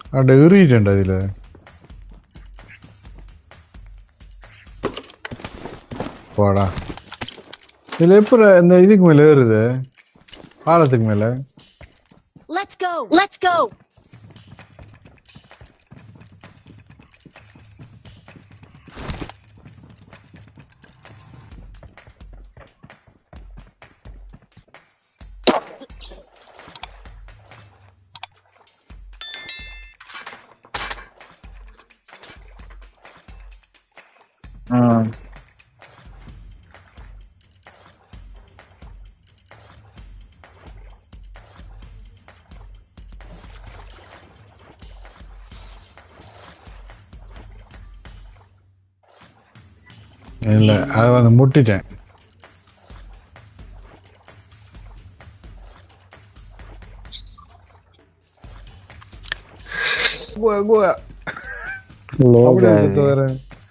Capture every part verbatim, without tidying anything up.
அட ஏறிட்டேன்டா இதுல. போடா. இதுல எப்ப இந்த இதுக்கு மேல ஏறுது? பாலத்துக்கு மேல. Let's go. Let's go. Hmm. இல்ல அத வந்து முட்டிட்டேன். குவா குவா. அப்படியே சுத்த வர.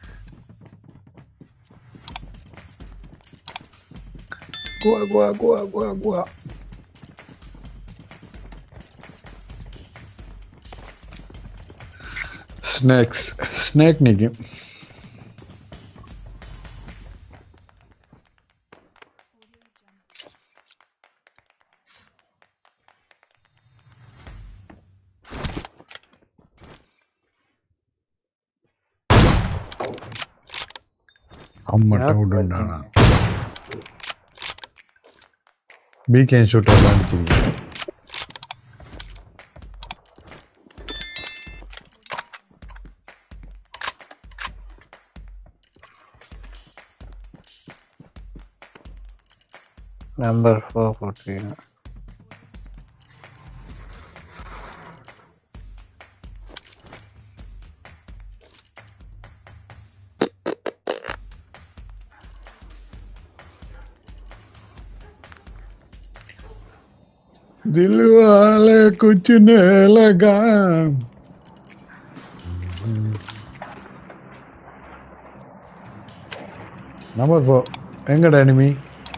குவா குவா குவா குவா குவா. ஸ்னேக்ஸ் ஸ்னேக் நிக்கும். அம்மட்ட விடுண்டானா. Bkmshooter அடிச்சிங்க. Number four forty. दिल वाले कुछ नहीं लगा. Number four. எங்கடா enemy?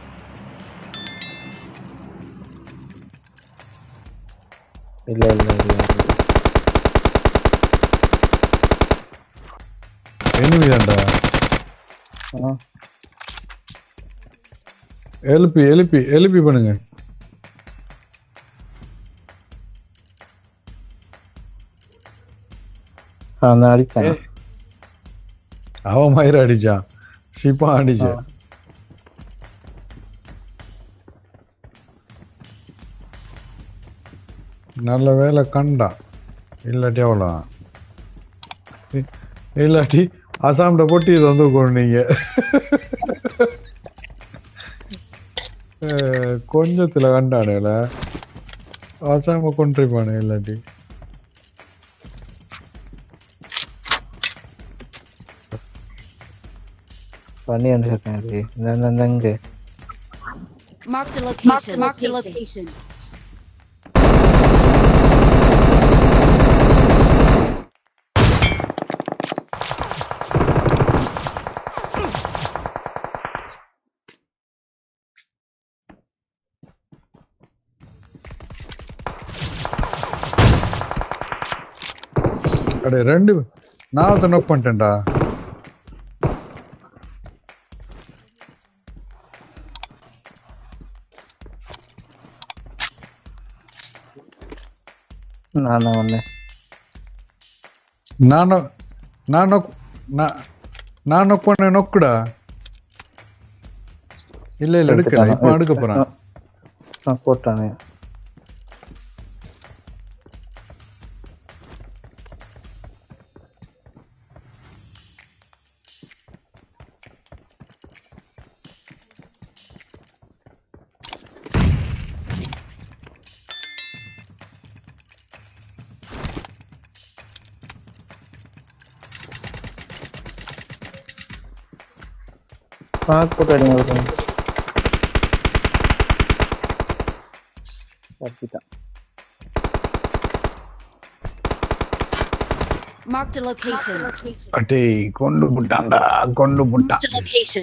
இல்ல இல்ல இல்ல. enemy தான்டா. ஆ. எழுப்பி எழுப்பி எழுப்பி பண்ணுங்க. அந்த அடிச்சான். அவன் மயிர அடிச்சான். சிப்பா அடிச்சான். நல்ல வேலை கண்டான். இல்லாட்டி அவ்வளோ. இல்லாட்டி அசாம்ட போட்டு இதை வந்து கொண்டீங்க. கொஞ்சத்துல கண்டானுல அசாம கொண்டிருப்பானு. இல்லாட்டி பண்ணி அனுப்பிச்சிருக்கேன். இந்த இங்க Mark the location. Mark the location. அடே ரெண்டு நான் அதை நோக் பண்ணிட்டேன்டா. நான் ஒண்ணு நான் நான் நான் நோக் பண்ண நோக்குடா. இல்ல இல்ல எடுக்கல. இப்ப எடுக்க போறான். நான் போட்டானே. பாத் போட்டாங்க ஒருத்தன். தப்பிட்டான். Mark the location. அடே கொண்டு புட்டான்டா. கொண்டு புட்டான். Mark the location.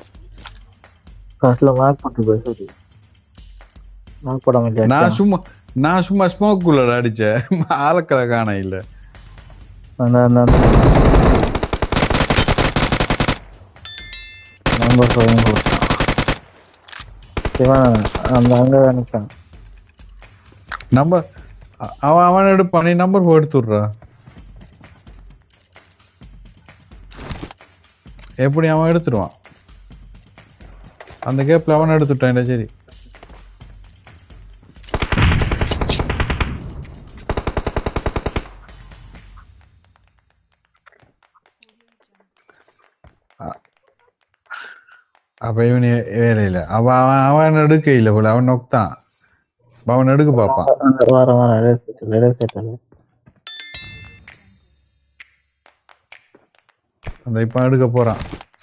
காஸ்ல மார்க் போட்டு பேசுது. மார்க் போடாம இல்ல. நான் சும்மா நான் சும்மா ஸ்மோக் குள்ள அடிச்சேன் ஆளக்கலை காண இல்ல அந்த அந்த நம்பர் ஃபைவ் போட்டான் சிவன் அந்த அங்கே நிற்கான் நம்பர் அவன் அவன் எடுப்பான் நீ நம்பர் எடுத்துடுறா எப்படி அவன் எடுத்துடுவான் அந்த கேப்ல அவன் எடுத்துட்டான் சரி அப்ப இவனு வேலை இல்லை அவன் அவன் அவன் எடுக்க இல்லை போல அவன் நோக்தான் அவன் எடுக்க பாப்பான் வர வர அந்த இப்ப எடுக்க போறான்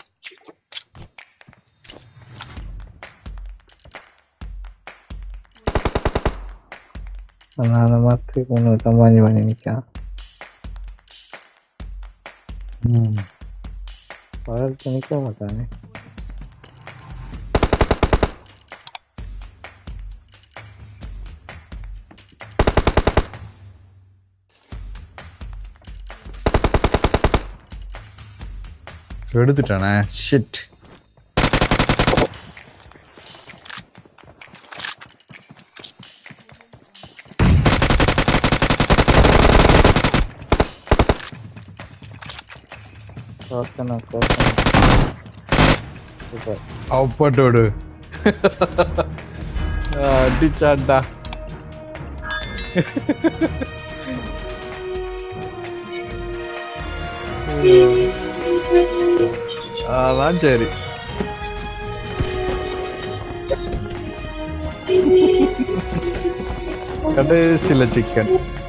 அந்த மாதிரி ஒன்று கம்பாஞ்சி பண்ணி நிற்கான் வளர்த்து நிற்க மாட்டானே எடுத்துட்டானே ஷிட் கோர்க்கணும் கோர்க்கணும் சூப்பர் அப்பட்டோடு அடிச்சாண்டா அதான் சரி கடைசில சிக்கன்